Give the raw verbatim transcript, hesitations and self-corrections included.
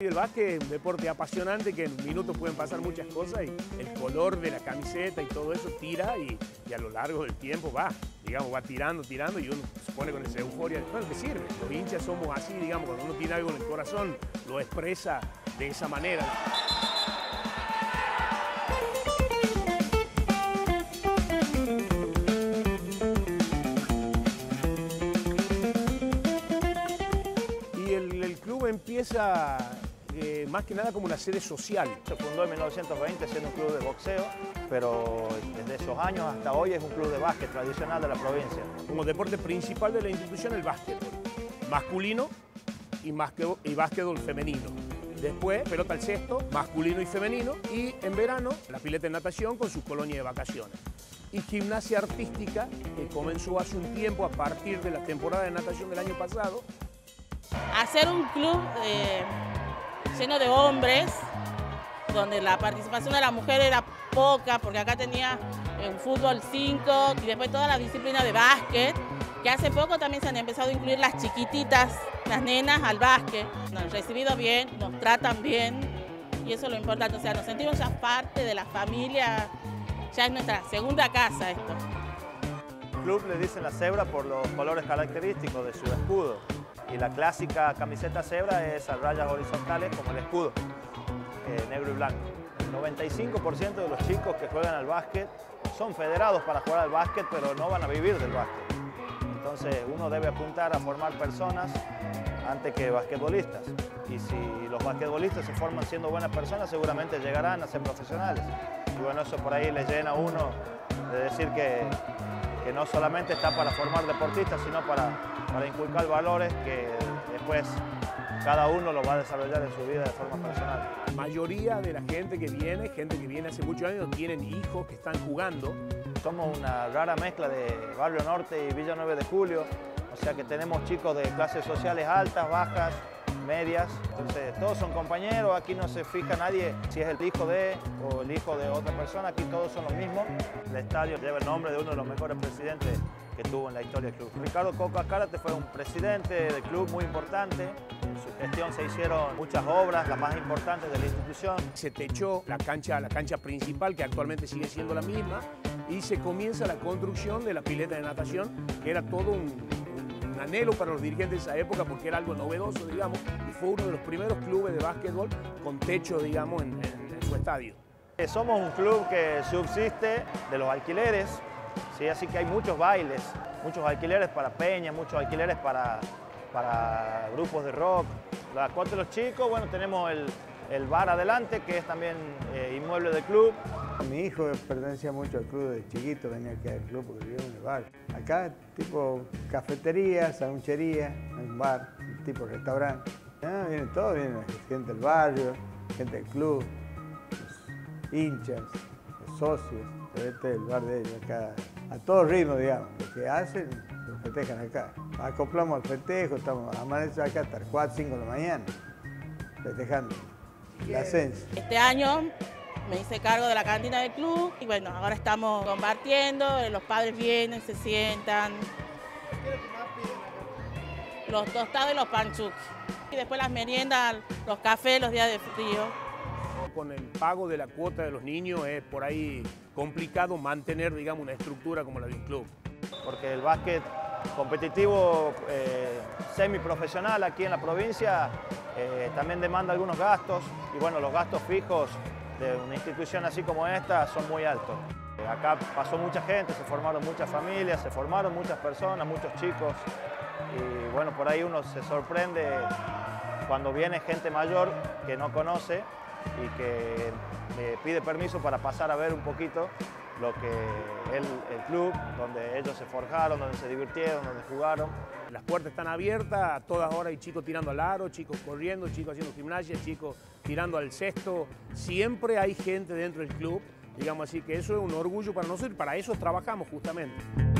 El básquet es un deporte apasionante que en minutos pueden pasar muchas cosas y el color de la camiseta y todo eso tira y, y a lo largo del tiempo va, digamos, va tirando, tirando y uno se pone con esa euforia. Bueno, que sirve. Los hinchas somos así, digamos, cuando uno tiene algo en el corazón, lo expresa de esa manera. Y el, el club empieza eh, más que nada como una sede social. Se fundó en mil novecientos veinte siendo un club de boxeo, pero desde esos años hasta hoy es un club de básquet tradicional de la provincia. Como deporte principal de la institución, el básquetbol masculino y, básquetbol, y básquetbol femenino. Después, pelota al cesto, masculino y femenino. Y en verano, la pileta de natación con su colonia de vacaciones. Y gimnasia artística, que comenzó hace un tiempo a partir de la temporada de natación del año pasado. Hacer un club eh, lleno de hombres, donde la participación de la mujer era poca, porque acá tenía el fútbol cinco y después toda la disciplina de básquet, que hace poco también se han empezado a incluir las chiquititas, las nenas al básquet. Nos han recibido bien, nos tratan bien y eso es lo importante, o sea, nos sentimos ya parte de la familia, ya es nuestra segunda casa esto. El club le dicen la cebra por los colores característicos de su escudo y la clásica camiseta cebra es a rayas horizontales como el escudo, eh, negro y blanco. El noventa y cinco por ciento de los chicos que juegan al básquet son federados para jugar al básquet, pero no van a vivir del básquet. Entonces uno debe apuntar a formar personas antes que basquetbolistas. Y si los basquetbolistas se forman siendo buenas personas, seguramente llegarán a ser profesionales. Y bueno, eso por ahí le llena a uno de decir que, que no solamente está para formar deportistas, sino para, para inculcar valores que después cada uno lo va a desarrollar en su vida de forma personal. La mayoría de la gente que viene, gente que viene hace muchos años, tienen hijos que están jugando. Somos una rara mezcla de Barrio Norte y Villa nueve de Julio, o sea que tenemos chicos de clases sociales altas, bajas, medias, entonces todos son compañeros, aquí no se fija nadie si es el hijo de o el hijo de otra persona, aquí todos son los mismos. El estadio lleva el nombre de uno de los mejores presidentes que tuvo en la historia del club. Ricardo Coca Cárate fue un presidente del club muy importante, en su gestión se hicieron muchas obras, las más importantes de la institución. Se techó la cancha, la cancha principal, que actualmente sigue siendo la misma, y se comienza la construcción de la pileta de natación, que era todo un, un anhelo para los dirigentes de esa época porque era algo novedoso, digamos, y fue uno de los primeros clubes de básquetbol con techo, digamos, en, en, en su estadio. Somos un club que subsiste de los alquileres, ¿sí? Así que hay muchos bailes, muchos alquileres para peñas, muchos alquileres para, para grupos de rock. La cuota de los chicos, bueno, tenemos el, el bar adelante, que es también eh, inmueble del club. Mi hijo pertenecía mucho al club de chiquito, venía aquí al club porque vivía en el bar. Acá, tipo cafetería, sanguchería, un bar, tipo restaurante. Ah, viene todo, viene gente del barrio, gente del club, los hinchas, los socios. Este es el bar de ellos acá, a todo ritmo, digamos. Lo que hacen, lo festejan acá. Acoplamos al festejo, estamos amaneciendo acá hasta las cuatro, cinco de la mañana, festejando el ascenso. Este año me hice cargo de la cantina del club y bueno, ahora estamos compartiendo, los padres vienen, se sientan. Los tostados y los panchuques. Y después las meriendas, los cafés, los días de frío. Con el pago de la cuota de los niños es por ahí complicado mantener, digamos, una estructura como la de un club. Porque el básquet competitivo eh, semiprofesional aquí en la provincia eh, también demanda algunos gastos y bueno, los gastos fijos de una institución así como esta son muy altos. Eh, acá pasó mucha gente, se formaron muchas familias, se formaron muchas personas, muchos chicos y bueno, por ahí uno se sorprende cuando viene gente mayor que no conoce y que me pide permiso para pasar a ver un poquito lo que es el, el club, donde ellos se forjaron, donde se divirtieron, donde jugaron. Las puertas están abiertas, a todas horas hay chicos tirando al aro, chicos corriendo, chicos haciendo gimnasia, chicos tirando al cesto. Siempre hay gente dentro del club, digamos así, que eso es un orgullo para nosotros y para eso trabajamos justamente.